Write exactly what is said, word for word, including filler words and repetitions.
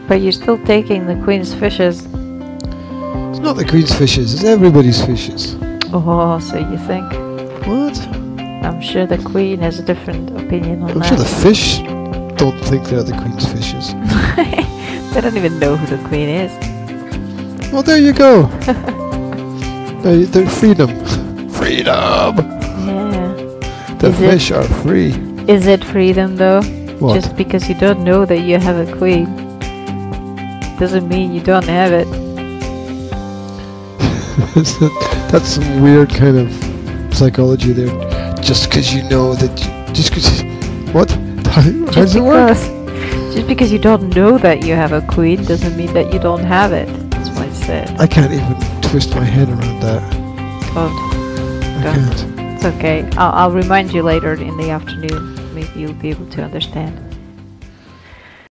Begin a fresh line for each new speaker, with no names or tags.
But you're still taking the queen's fishes.
It's not the queen's fishes, it's everybody's fishes.
Oh, so you think?
What?
I'm sure the queen has a different opinion on
I'm
that.
sure the fish don't think they're the queen's fishes.
They don't even know who the queen is.
Well, there you go. There you- They're freedom. Freedom!
Yeah.
The
Is it-
fish are free.
Is it freedom though?
What?
Just because you don't know that you have a queen doesn't mean you don't have it.
That's some weird kind of psychology there. Just because you know that... You, just because... What? How, how
Just
does it work?
because, just because you don't know that you have a queen doesn't mean that you don't have it. That's what I said.
I can't even twist my head around that.
Don't.
I
Don't.
can't.
It's okay. I'll, I'll remind you later in the afternoon. Maybe you'll be able to understand.